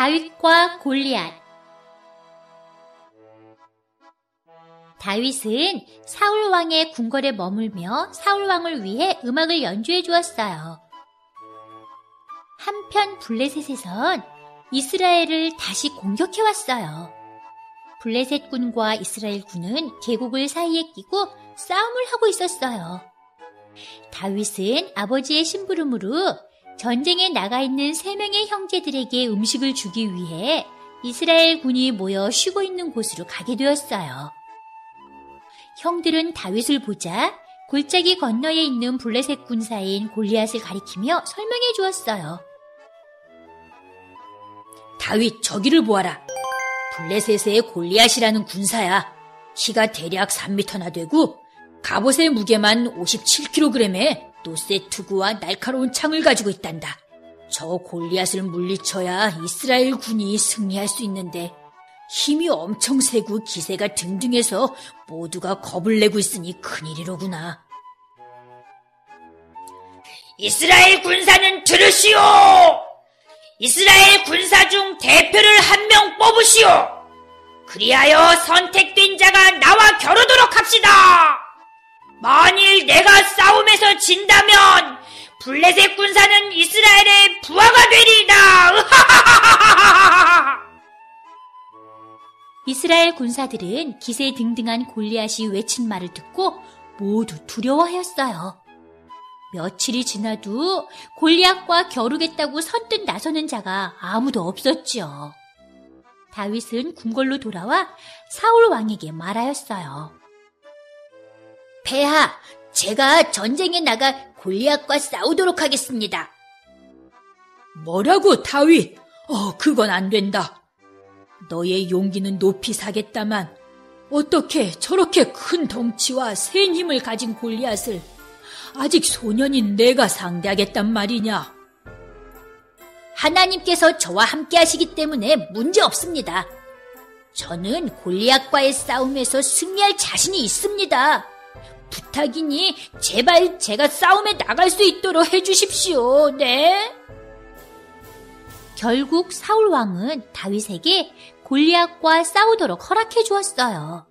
다윗과 골리앗. 다윗은 사울 왕의 궁궐에 머물며 사울 왕을 위해 음악을 연주해 주었어요. 한편 블레셋에선 이스라엘을 다시 공격해 왔어요. 블레셋 군과 이스라엘 군은 계곡을 사이에 끼고 싸움을 하고 있었어요. 다윗은 아버지의 심부름으로 전쟁에 나가 있는 3명의 형제들에게 음식을 주기 위해 이스라엘 군이 모여 쉬고 있는 곳으로 가게 되었어요. 형들은 다윗을 보자 골짜기 건너에 있는 블레셋 군사인 골리앗을 가리키며 설명해 주었어요. 다윗, 저기를 보아라. 블레셋의 골리앗이라는 군사야. 키가 대략 3m나 되고 갑옷의 무게만 57kg에 또 세투구와 날카로운 창을 가지고 있단다. 저 골리앗을 물리쳐야 이스라엘 군이 승리할 수 있는데 힘이 엄청 세고 기세가 등등해서 모두가 겁을 내고 있으니 큰일이로구나. 이스라엘 군사는 들으시오! 이스라엘 군사 중 대표를 한 명 뽑으시오! 그리하여 선택된 자가 나와 겨루도록 합시다! 만일 내가 싸움에서 진다면 블레셋 군사는 이스라엘의 부하가 되리이다! 이스라엘 군사들은 기세 등등한 골리앗이 외친 말을 듣고 모두 두려워하였어요. 며칠이 지나도 골리앗과 겨루겠다고 선뜻 나서는 자가 아무도 없었지요. 다윗은 궁궐로 돌아와 사울 왕에게 말하였어요. 폐하, 제가 전쟁에 나가 골리앗과 싸우도록 하겠습니다. 뭐라고, 다윗? 그건 안 된다. 너의 용기는 높이 사겠다만 어떻게 저렇게 큰 덩치와 센 힘을 가진 골리앗을 아직 소년인 내가 상대하겠단 말이냐? 하나님께서 저와 함께 하시기 때문에 문제 없습니다. 저는 골리앗과의 싸움에서 승리할 자신이 있습니다. 부탁이니 제발 제가 싸움에 나갈 수 있도록 해주십시오. 네? 결국 사울 왕은 다윗에게 골리앗과 싸우도록 허락해 주었어요.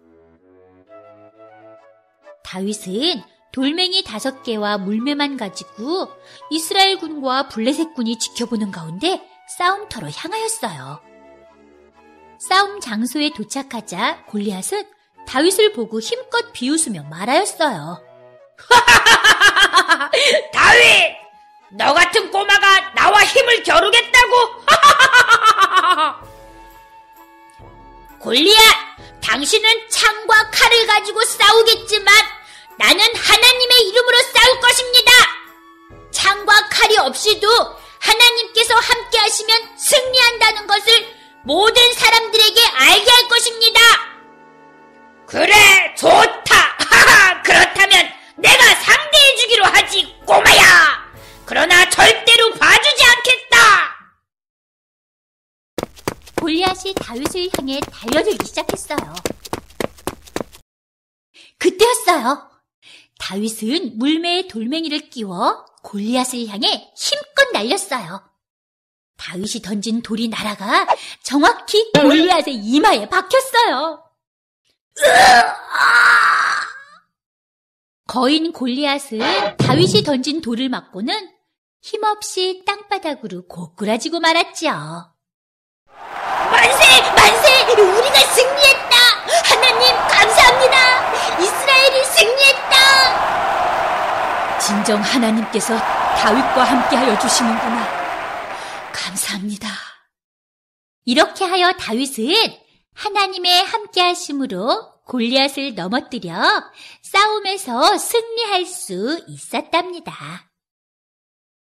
다윗은 돌멩이 5개와 물매만 가지고 이스라엘 군과 블레셋 군이 지켜보는 가운데 싸움터로 향하였어요. 싸움 장소에 도착하자 골리앗은 다윗을 보고 힘껏 비웃으며 말하였어요. 다윗! 너 같은 꼬마가 나와 힘을 겨루겠다고? 골리앗! 당신은 창과 칼을 가지고 싸우겠지만 나는 하나님의 이름으로 싸울 것입니다. 창과 칼이 없이도 하나님께서 함께 하시면 승리한다는 것을 모든 사람들에게 알게 할 것입니다. 그래, 좋다. 그렇다면 내가 상대해주기로 하지, 꼬마야. 그러나 절대로 봐주지 않겠다. 골리앗이 다윗을 향해 달려들기 시작했어요. 그때였어요. 다윗은 물매에 돌멩이를 끼워 골리앗을 향해 힘껏 날렸어요. 다윗이 던진 돌이 날아가 정확히 골리앗의 이마에 박혔어요. 거인 골리앗은 다윗이 던진 돌을 맞고는 힘없이 땅바닥으로 고꾸라지고 말았지요. 만세! 만세! 우리가 승리했다! 하나님 감사합니다! 이스라엘이 승리했다! 진정 하나님께서 다윗과 함께하여 주시는구나. 감사합니다. 이렇게 하여 다윗은 하나님의 함께하심으로 골리앗을 넘어뜨려 싸움에서 승리할 수 있었답니다.